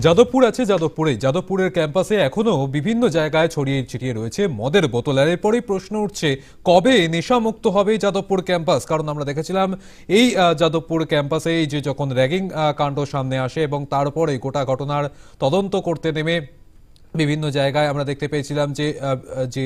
যাদবপুর আছে, যাদবপুরের ক্যাম্পাসে এখনো বিভিন্ন জায়গায় ছড়িয়ে ছিটিয়ে রয়েছে মদের বোতল। আর এরপরেই প্রশ্ন উঠছে, কবে নেশামুক্ত হবে যাদবপুর ক্যাম্পাস? কারণ আমরা দেখেছিলাম এই যাদবপুর ক্যাম্পাসে এই যে যখন র্যাগিং কাণ্ড সামনে আসে এবং তারপরে গোটা ঘটনার তদন্ত করতে নেমে বিভিন্ন জায়গায় আমরা দেখতে পেয়েছিলাম যে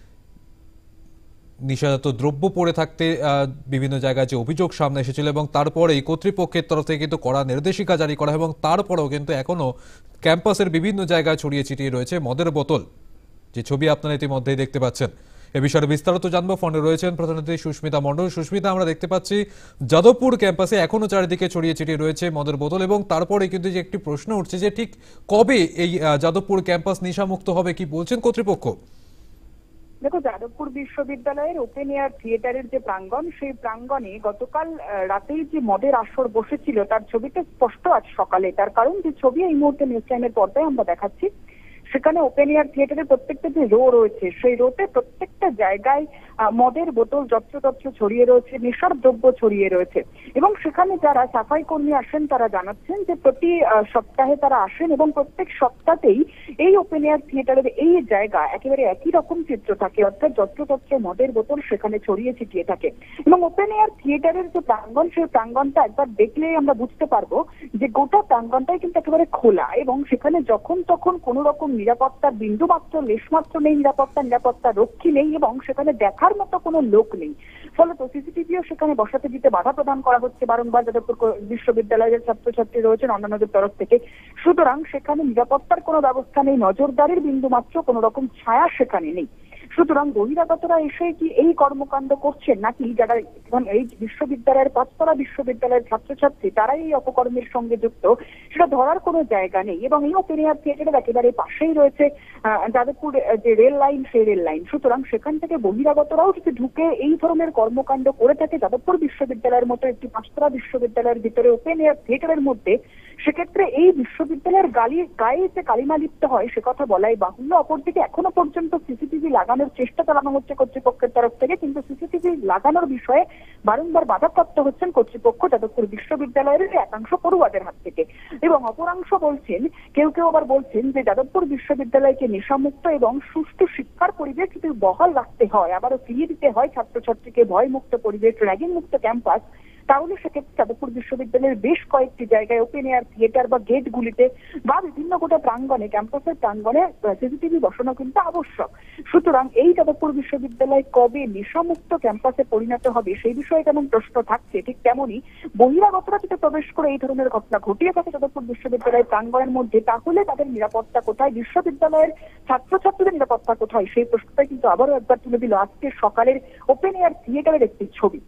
নিশাজাত দ্রব্য পড়ে থাকতে বিভিন্ন জায়গায় যে অভিযোগ সামনে এসেছিল এবং তারপরেই কর্তৃপক্ষের তরফ থেকে কিন্তু কড়া নির্দেশিকা জারি করা, এবং তারপরেও কিন্তু এখনো ক্যাম্পাসের বিভিন্ন জায়গায় ছড়িয়ে ছিটিয়ে রয়েছে মদের বোতল, যে ছবি আপনারা ইতিমধ্যেই দেখতে পাচ্ছেন। এ বিষয়ে বিস্তারিত জানবো। ফোনে রয়েছেন প্রতিনিধি সুস্মিতা মণ্ডল। সুস্মিতা, আমরা দেখতে পাচ্ছি যাদবপুর ক্যাম্পাসে এখনো চারিদিকে ছড়িয়ে ছিটিয়ে রয়েছে মদের বোতল, এবং তারপরে কিন্তু যে একটি প্রশ্ন উঠছে যে ঠিক কবে এই যাদবপুর ক্যাম্পাস নেশামুক্ত হবে, কি বলছেন কর্তৃপক্ষ? দেখো, যাদবপুর বিশ্ববিদ্যালয়ের ওপেন এয়ার থিয়েটারের যে প্রাঙ্গণ, সেই প্রাঙ্গণে গতকাল রাতেই যে মদের আসর বসেছিল তার ছবিটা স্পষ্ট আজ সকালে। তার কারণ যে ছবি এই মুহূর্তে নিউজ টাইমের পর্দায় আমরা দেখাচ্ছি, সেখানে ওপেন এয়ার থিয়েটারের প্রত্যেকটা যে রো রয়েছে সেই রোতে প্রত্যেকটা জায়গায় মদের বোতল যত্রতত্র ছড়িয়ে রয়েছে, নেশার দ্রব্য ছড়িয়ে রয়েছে। এবং সেখানে যারা সাফাই কর্মী আসেন তারা জানাচ্ছেন যে প্রতি সপ্তাহে তারা আসেন এবং প্রত্যেক সপ্তাহতেই এই ওপেন এয়ার থিয়েটারের এই জায়গা একেবারে একই রকম চিত্র থাকে, অর্থাৎ যত্রতত্র মদের বোতল সেখানে ছড়িয়ে ছিটিয়ে থাকে। এবং ওপেন এয়ার থিয়েটারের যে প্রাঙ্গণ, সেই প্রাঙ্গণটা একবার দেখলে আমরা বুঝতে পারবো যে গোটা প্রাঙ্গণটাই কিন্তু একেবারে খোলা, এবং সেখানে যখন তখন কোনো রকম নিরাপত্তার বিন্দু মাত্র লেশমাত্র নেই, নিরাপত্তা রক্ষী নেই, এবং সেখানে দেখার মতো কোনো লোক নেই। ফলত সিসিটিভিও সেখানে বসাতে দিতে বাধা প্রদান করা হচ্ছে বারংবার যাদবপুর বিশ্ববিদ্যালয়ের ছাত্রছাত্রী রয়েছেন অন্যান্যদের তরফ থেকে। সুতরাং সেখানে নিরাপত্তার কোনো ব্যবস্থা নেই, নজরদারির বিন্দু মাত্র কোনো রকম ছায়া সেখানে নেই। সুতরাং বহিরাগতরা এসে কি এই কর্মকাণ্ড করছেন, নাকি যারা এই বিশ্ববিদ্যালয়ের পাঁচতলা বিশ্ববিদ্যালয়ের ছাত্রছাত্রী তারাই এই অপকর্মের সঙ্গে যুক্ত, সেটা ধরার কোনো জায়গা নেই। এবং এই ওপেন এয়ার থিয়েটারের একেবারে পাশেই রয়েছে যাদবপুর যে রেল লাইন, সেই রেল লাইন। সুতরাং সেখান থেকে বহিরাগতরাও যদি ঢুকে এই ধরনের কর্মকাণ্ড করে থাকে যাদবপুর বিশ্ববিদ্যালয়ের মতো একটি পাঁচতলা বিশ্ববিদ্যালয়ের ভিতরে ওপেন এয়ার থিয়েটারের মধ্যে, সেক্ষেত্রে এই বিশ্ববিদ্যালয়ের গায়ে যে কালিমা লিপ্ত হয় সে কথা বলাই বাহুল্য। অপরদিকে এখনো পর্যন্ত সিসিটিভি লাগানোর চেষ্টা চালানো হচ্ছে কর্তৃপক্ষের তরফ থেকে, কিন্তু সিসিটিভি লাগানোর বিষয়ে বারংবার বাধাপ্রাপ্ত হচ্ছেন কর্তৃপক্ষ যাদবপুর বিশ্ববিদ্যালয়ের একাংশ পড়ুয়াদের হাত থেকে। এবং অপরাংশ বলছেন, কেউ কেউ আবার বলছেন যে যাদবপুর বিশ্ববিদ্যালয়কে নেশামুক্ত এবং সুষ্ঠু শিক্ষার পরিবেশ যদি বহাল রাখতে হয়, আবারও ফিরিয়ে দিতে হয় ছাত্রছাত্রীকে ভয়মুক্ত পরিবেশ, র্যাগিং মুক্ত ক্যাম্পাস, তাহলে সেক্ষেত্রে যাদবপুর বিশ্ববিদ্যালয়ের বেশ কয়েকটি জায়গায় ওপেন এয়ার থিয়েটার বা গেটগুলিতে বা বিভিন্ন গোটা প্রাঙ্গণে, ক্যাম্পাসের প্রাঙ্গণে সিসিটিভি বসানো কিন্তু আবশ্যক। সুতরাং এই যাদবপুর বিশ্ববিদ্যালয় কবে নেশামুক্ত ক্যাম্পাসে পরিণত হবে সেই বিষয়ে যেমন প্রশ্ন থাকছে, ঠিক তেমনই বহিরাগতরা যদি প্রবেশ করে এই ধরনের ঘটনা ঘটিয়ে থাকে যাদবপুর বিশ্ববিদ্যালয়ের প্রাঙ্গণের মধ্যে, তাহলে তাদের নিরাপত্তা কোথায়, বিশ্ববিদ্যালয়ের ছাত্রছাত্রীদের নিরাপত্তা কোথায়, সেই প্রশ্নটা কিন্তু আবারও একবার তুলে দিল আজকে সকালের ওপেন এয়ার থিয়েটারের একটি ছবি।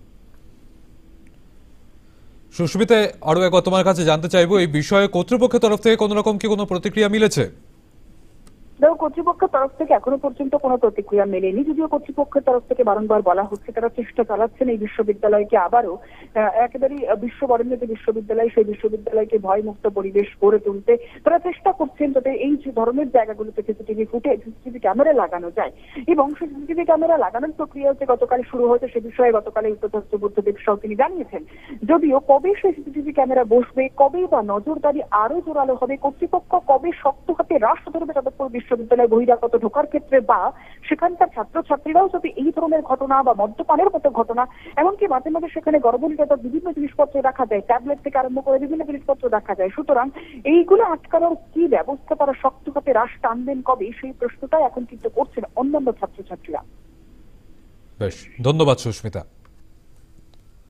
সুস্মিতা, আরো একবার তোমার কাছে জানতে চাইবো, এই বিষয়ে কর্তৃপক্ষের তরফ থেকে কোন রকম কি কোনো প্রতিক্রিয়া মিলেছে? দেখো, কর্তৃপক্ষের তরফ থেকে এখনো পর্যন্ত কোনো প্রতিক্রিয়া মেলেনি, যদিও কর্তৃপক্ষের তরফ থেকে বারংবার বলা হচ্ছে তারা চেষ্টা চালাচ্ছেন এই বিশ্ববিদ্যালয়কে আবারও একেবারে বিশ্ববরেণ্য যে বিশ্ববিদ্যালয়, সেই বিশ্ববিদ্যালয়কে ভয়মুক্ত পরিবেশ গড়ে তুলতে তারা চেষ্টা করছেন, যাতে এই যে ধরনের জায়গাগুলোতে সিসিটিভি ফুটেজ, সিসিটিভি ক্যামেরা লাগানো যায়। এবং সেই সিসিটিভি ক্যামেরা লাগানোর প্রক্রিয়া হচ্ছে গতকাল শুরু হয়েছে, সে বিষয়ে গতকাল উত্তরতত্ত্ব বুদ্ধদেব সহ তিনি জানিয়েছেন। যদিও কবে সেই সিসিটিভি ক্যামেরা বসবে, কবে বা নজরদারি আরো জোরালো হবে, কর্তৃপক্ষ কবে শক্ত হাতে রাশ ধরবে যাদবপুর বিশ্ববিদ্যালয়ে বহিরাগত ঢোকার ক্ষেত্রে, বা সেখানকার ছাত্রছাত্রীরাও যদি এই ধরনের ঘটনা বা মদ্যপানের মতো ঘটনা, এমনকি মাঝে মাঝে সেখানে গর্ভনিরোধক বিভিন্ন জিনিসপত্র রাখা যায়, ট্যাবলেট থেকে আরম্ভ করে বিভিন্ন জিনিসপত্র রাখা যায়। সুতরাং এইগুলো আটকানোর কি ব্যবস্থা তারা শক্ত হাতে রাশ টানবেন কবে, সেই প্রশ্নটাই এখন কিন্তু করছেন অন্যান্য ছাত্রছাত্রীরা। বেশ, ধন্যবাদ সুস্মিতা।